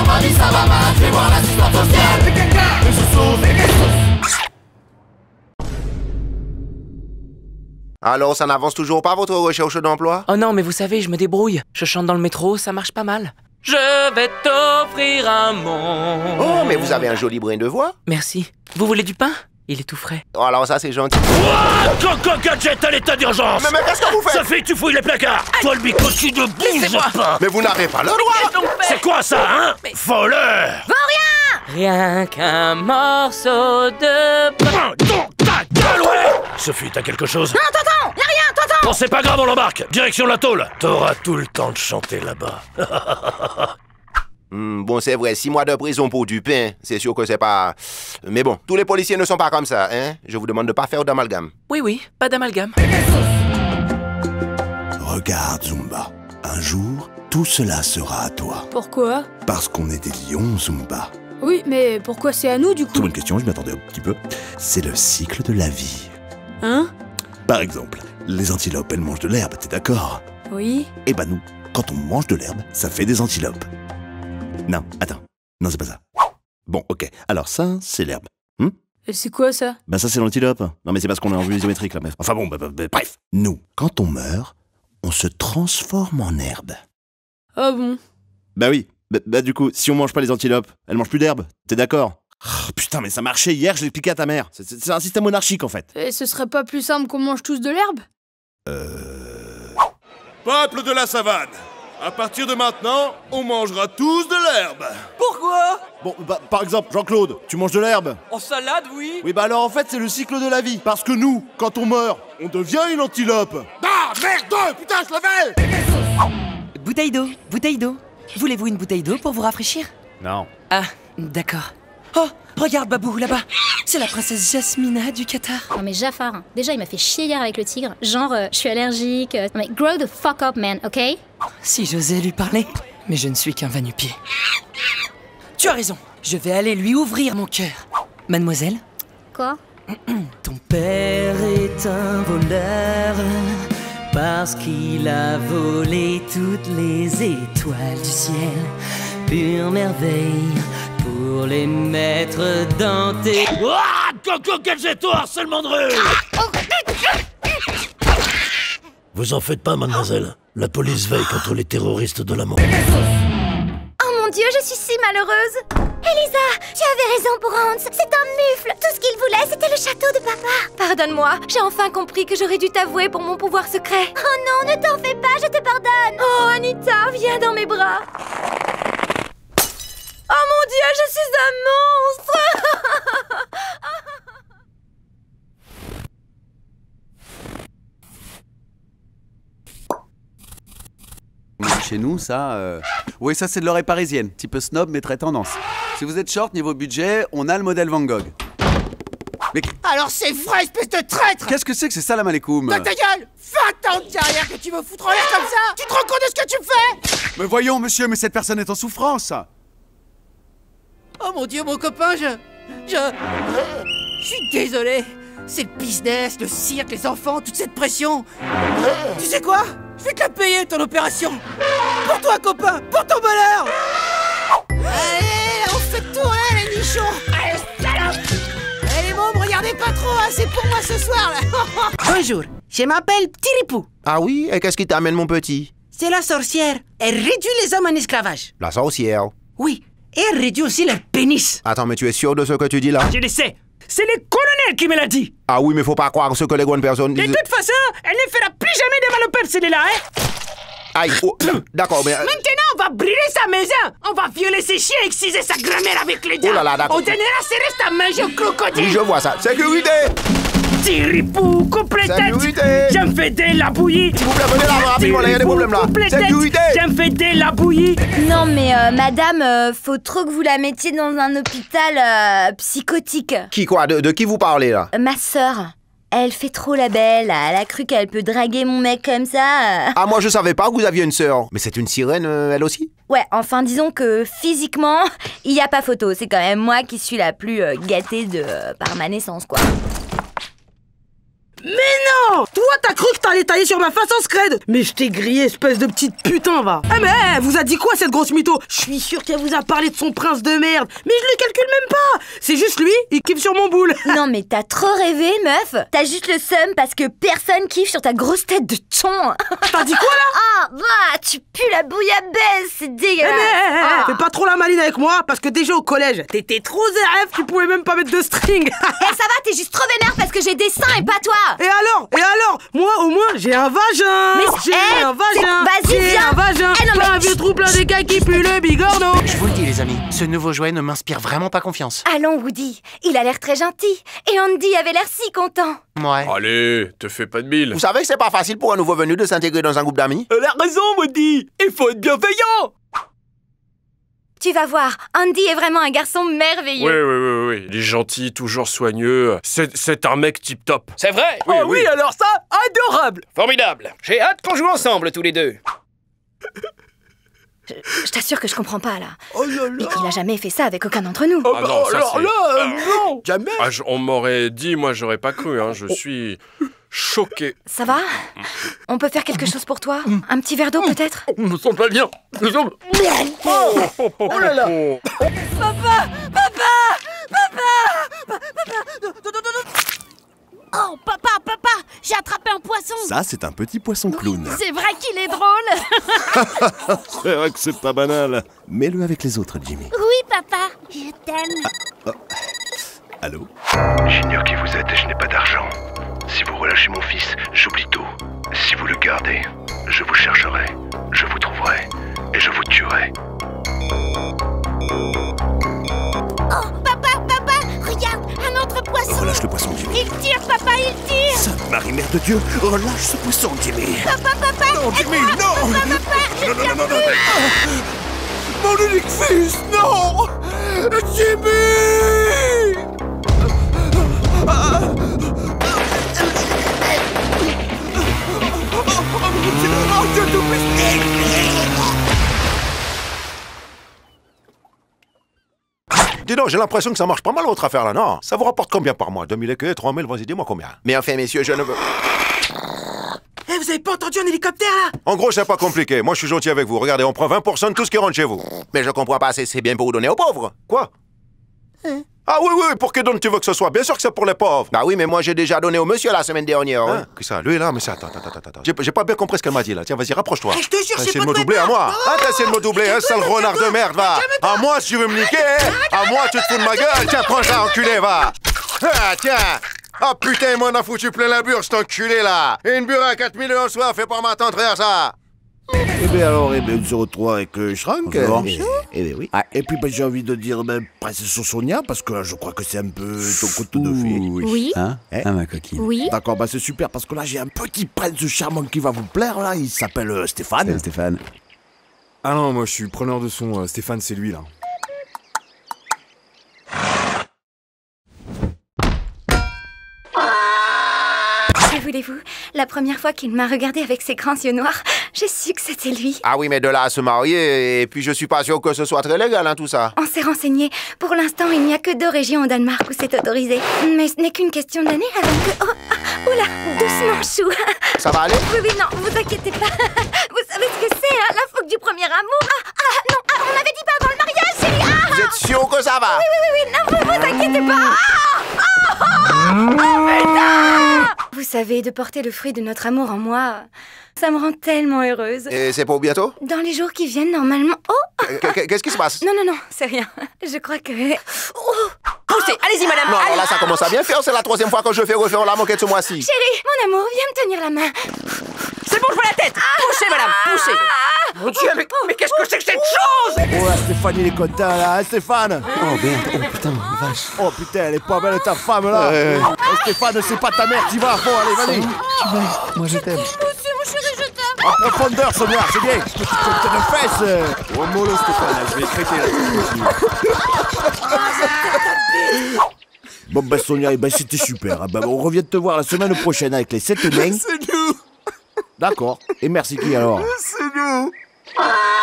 dans ma vie, ça va mal. Je vais voir l'assistante sociale. Mais quelqu'un, mais je souffre, mais je souffre. Alors, ça n'avance toujours pas votre recherche d'emploi? Oh non, mais vous savez, je me débrouille. Je chante dans le métro, ça marche pas mal. Je vais t'offrir un monde. Oh, mais vous avez un joli brin de voix. Merci. Vous voulez du pain? Il est tout frais. Oh, alors ça, c'est gentil. What? Coco Gadget à l'état d'urgence! Mais qu'est-ce que vous faites? Sophie, tu fouilles les placards! Toi, le bico, tu ne bouges pas! Mais vous n'avez pas le droit. C'est quoi ça, hein? Voleur! Rien qu'un morceau de pain. Dans ta gueule, ouais! Sophie, t'as quelque chose? Non, tonton! Y'a rien, tonton! Bon, c'est pas grave, on l'embarque! Direction la tôle! T'auras tout le temps de chanter là-bas. Bon, c'est vrai, 6 mois de prison pour du pain, c'est sûr que c'est pas... Mais bon, tous les policiers ne sont pas comme ça, hein. Je vous demande de pas faire d'amalgame. Oui, pas d'amalgame. Regarde, Zumba. Un jour, tout cela sera à toi. Pourquoi? Parce qu'on est des lions, Zumba. Oui, mais pourquoi c'est à nous, du coup? Très bonne question, je m'attendais un petit peu. C'est le cycle de la vie. Hein? Par exemple, les antilopes, elles mangent de l'herbe, t'es d'accord? Oui. Eh ben nous, quand on mange de l'herbe, ça fait des antilopes. Non, attends. Non, c'est pas ça. Bon, ok. Alors ça, c'est l'herbe. Et c'est quoi, ça? Ben ça, c'est l'antilope. Non, mais c'est parce qu'on est en vue isométrique, là. Enfin bon, bref. Nous, quand on meurt, on se transforme en herbe. Ah bon? Bah oui. Bah du coup, si on mange pas les antilopes, elles mangent plus d'herbe. T'es d'accord? Oh, putain, mais ça marchait hier, je l'ai expliqué à ta mère. C'est un système monarchique, en fait. Et ce serait pas plus simple qu'on mange tous de l'herbe? Peuple de la savane, à partir de maintenant, on mangera tous de l'herbe. Pourquoi? Bon, bah, par exemple, Jean-Claude, tu manges de l'herbe? En salade, oui. Oui, bah alors en fait, c'est le cycle de la vie. Parce que nous, quand on meurt, on devient une antilope. Ah, merde, putain, je l'avais! Bouteille d'eau. Voulez-vous une bouteille d'eau pour vous rafraîchir? Non. Ah, d'accord. Oh, regarde Babou, là-bas. C'est la princesse Jasmina du Qatar. Non mais Jafar, hein. Déjà il m'a fait chier hier avec le tigre. Genre, je suis allergique. Non mais grow the fuck up, man, ok? Si j'osais lui parler, mais je ne suis qu'un va-nu-pied. Tu as raison, je vais aller lui ouvrir mon cœur. Mademoiselle? Quoi? Ton père est un voleur parce qu'il a volé toutes les étoiles du ciel. Pure merveille pour les mettre dans tes... What? Coco Gadget, harcèlement de rue! Vous en faites pas, mademoiselle. La police veille contre les terroristes de l'amour. Oh mon Dieu, je suis si malheureuse! Elisa, tu avais raison pour Hans, c'est un mufle! Tout ce qu'il voulait, c'était le château de papa! Pardonne-moi, j'ai enfin compris que j'aurais dû t'avouer pour mon pouvoir secret! Oh non, ne t'en fais pas, je te pardonne! Oh Anita, viens dans mes bras! Oh mon Dieu, je suis un monstre! Chez nous, ça... Oui, ça c'est de l'oreille parisienne. Petit peu snob, mais très tendance. Si vous êtes short, niveau budget, on a le modèle Van Gogh. Mais... Alors c'est vrai, espèce de traître! Qu'est-ce que c'est que salam alaikum? Ta gueule! 20 ans de carrière que tu veux foutre en l'air comme ça! Tu te rends compte de ce que tu me fais? Mais voyons, monsieur, mais cette personne est en souffrance. Oh mon Dieu, mon copain, je suis désolé. C'est le business, le cirque, les enfants, toute cette pression. Tu sais quoi? Je vais te la payer, ton opération. Pour toi, copain, pour ton bonheur. Allez, on fait tourner les nichons. Allez, salope. Allez, les mômes, regardez pas trop, hein, c'est pour moi ce soir, là. Bonjour, je m'appelle Petit Ripou. Ah oui? Et qu'est-ce qui t'amène, mon petit? C'est la sorcière. Elle réduit les hommes en esclavage. La sorcière. Oui, et elle réduit aussi leur pénis. Attends, mais tu es sûr de ce que tu dis là? Je le sais. C'est le colonel qui me l'a dit. Ah oui, mais faut pas croire ce que les bonnes personnes De disent. toute façon, elle ne fera plus jamais de mal au peuple, celle-là, hein. Aïe, oh, d'accord, mais... Maintenant, on va brûler sa maison. On va violer ses chiens et exciser sa grand-mère avec les dents. Oh là là, d'accord. On donnera ses restes à manger au crocodile. Oui, je vois ça. Sécurité! Petit ripou, complète. Sécurité! J'aime faire de la bouillie. S'il vous plaît, venez là, rapidement, là, il y a des problèmes là. Sécurité! J'aime faire de la bouillie. Non mais madame, faut trop que vous la mettiez dans un hôpital psychotique. Qui quoi? De qui vous parlez là? Ma sœur, elle fait trop la belle, elle a cru qu'elle peut draguer mon mec comme ça. Ah, moi je savais pas que vous aviez une sœur. Mais c'est une sirène, elle aussi? Ouais, enfin disons que physiquement, il y a pas photo. C'est quand même moi qui suis la plus gâtée par ma naissance, quoi. Mais non! Toi, t'as cru que t'allais tailler sur ma face en scred! Mais je t'ai grillé, espèce de petite putain, va! Eh mais, elle vous a dit quoi, cette grosse mytho? Je suis sûr qu'elle vous a parlé de son prince de merde! Mais je le calcule même pas! C'est juste lui, il kiffe sur mon boule! Non mais t'as trop rêvé, meuf! T'as juste le seum parce que personne kiffe sur ta grosse tête de thon! T'as dit quoi, là? Ah, bah, tu pues la bouillabaisse, c'est dégueulasse! Fais pas trop la maline avec moi, parce que déjà au collège, t'étais trop zéref, tu pouvais même pas mettre de string! Eh, ça va, t'es juste trop vénère parce que j'ai des seins et pas toi! Et alors? Moi, au moins, j'ai un vagin! Mais j'ai un vagin! Vas-y, J'ai viens! un vagin! Eh non, Pas mais- un vieux trou plein d'écailles qui pue le bigorneau! Je vous le dis, les amis, ce nouveau jouet ne m'inspire vraiment pas confiance. Allons, Woody, il a l'air très gentil. Et Andy avait l'air si content. Ouais. Allez, te fais pas de bile. Vous savez que c'est pas facile pour un nouveau venu de s'intégrer dans un groupe d'amis? Elle a raison, Woody! Il faut être bienveillant! Tu vas voir, Andy est vraiment un garçon merveilleux. Oui. Il est gentil, toujours soigneux. C'est un mec tip-top. C'est vrai? Oui. alors ça, adorable! Formidable. J'ai hâte qu'on joue ensemble, tous les deux. Je t'assure que je comprends pas, là. Oh là là! Mais il a jamais fait ça avec aucun d'entre nous. Ah non, ça c'est... non! Jamais! Ah, on m'aurait dit, moi j'aurais pas cru, hein. Je suis choqué. Ça va? On peut faire quelque chose pour toi? Un petit verre d'eau, peut-être? Je me sens pas bien. Oh là là. Oh, papa, j'ai attrapé un poisson. Ça, c'est un petit poisson clown. C'est vrai qu'il est drôle. C'est vrai que c'est pas banal. Mets-le avec les autres, Jimmy. Oui, papa, je t'aime. Allô? J'ignore qui vous êtes et je n'ai pas d'argent. Si vous relâchez mon fils, j'oublie tout. Si vous le gardez, je vous chercherai, je vous trouverai et je vous tuerai. Oh, papa, regarde, un autre poisson. Relâche le poisson, Jimmy. Il tire, papa, il tire. Sainte Marie, Mère de Dieu, relâche ce poisson, Jimmy. Papa, Non, Jimmy, non! Non. Mon unique fils, non! Jimmy! Dis donc, j'ai l'impression que ça marche pas mal votre affaire là, non? Ça vous rapporte combien par mois? 2000 et que 3000, vas-y, dis-moi combien. Mais enfin, messieurs, je ne veux... Eh, vous avez pas entendu un hélicoptère, là? En gros, c'est pas compliqué. Moi, je suis gentil avec vous. Regardez, on prend 20% de tout ce qui rentre chez vous. Mais je comprends pas, c'est bien pour vous donner aux pauvres. Quoi? Ah oui, pour qui donne tu veux que ce soit? Bien sûr que c'est pour les pauvres. Bah oui, mais moi, j'ai déjà donné au monsieur la semaine dernière. Hein? Que ça? Lui, là? Mais ça, attends. J'ai pas bien compris ce qu'elle m'a dit, là. Tiens, vas-y, rapproche-toi. Je te jure, T'as c'est essayé pas de me de doubler à ma moi. Ah, t'as essayé de me doubler, hein, sale renard de merde, va. À moi, si tu veux me niquer, hein. À moi, tu te fous de ma gueule. Tiens, prends ça, enculé, va. Ah, tiens. Ah, putain, moi, on a foutu plein la bure, cet enculé, là. Et une bure à 4000 € le soir, fais pas ma tante frère, ça. Eh bien alors, on se retrouve avec Shrank. Bonjour. Eh bien oui. Ah. Et puis j'ai envie de dire Princesse Sonia, parce que là, je crois que c'est un peu ton conte de fées. Oui. Hein? Eh Ah, ma coquine. Oui. D'accord, c'est super, parce que là, j'ai un petit prince charmant qui va vous plaire, là. Il s'appelle Stéphane. Salut, Stéphane. Ah non, moi je suis preneur de son. Stéphane, c'est lui là. Que voulez-vous? La première fois qu'il m'a regardé avec ses grands yeux noirs, j'ai su que c'était lui. Ah oui, mais de là à se marier, et puis je suis pas sûr que ce soit très légal, hein, tout ça. On s'est renseigné. Pour l'instant, il n'y a que 2 régions au Danemark où c'est autorisé. Mais ce n'est qu'une question d'année avant que... Oh, oula, doucement, chou. Ça va aller? Oui, non, vous inquiétez pas. Vous savez ce que c'est, hein, la fougue du premier amour. Non, on avait dit pas avant le mariage, chérie. Vous êtes sûr que ça va? Oui, non, vous inquiétez pas. Oh, putain! Vous savez, de porter le fruit de notre amour en moi, ça me rend tellement heureuse. Et c'est pour bientôt? Dans les jours qui viennent, normalement... Oh! Qu'est-ce qui se passe? Non, c'est rien. Je crois que... Oh! Poussez, allez-y, madame. Non, alors là, ça commence à bien faire. C'est la 3e fois que je fais refaire la moquette ce mois-ci. Chérie, mon amour, viens me tenir la main. C'est bon, je vois la tête. Poussez, madame, poussez. Mon Dieu, mais qu'est-ce que c'est que cette chose? Oh là, Stéphane, il est content, là, hein, Stéphane? Oh merde, oh putain, vache. Oh putain, elle est pas belle, ta femme, là. Oh, Stéphane, c'est pas ta mère, t'y vas. Bon, allez, vas-y. Moi je t'aime. Mon chéri, je t'aime. En profondeur, Sonia, c'est bien. Petite côte de fesses. Oh, mollo, Stéphane, là, je vais traiter là. Bon, Sonia, c'était super. On revient de te voir la semaine prochaine avec les 7 nains. C'est nous. D'accord. Et merci qui alors? C'est nous.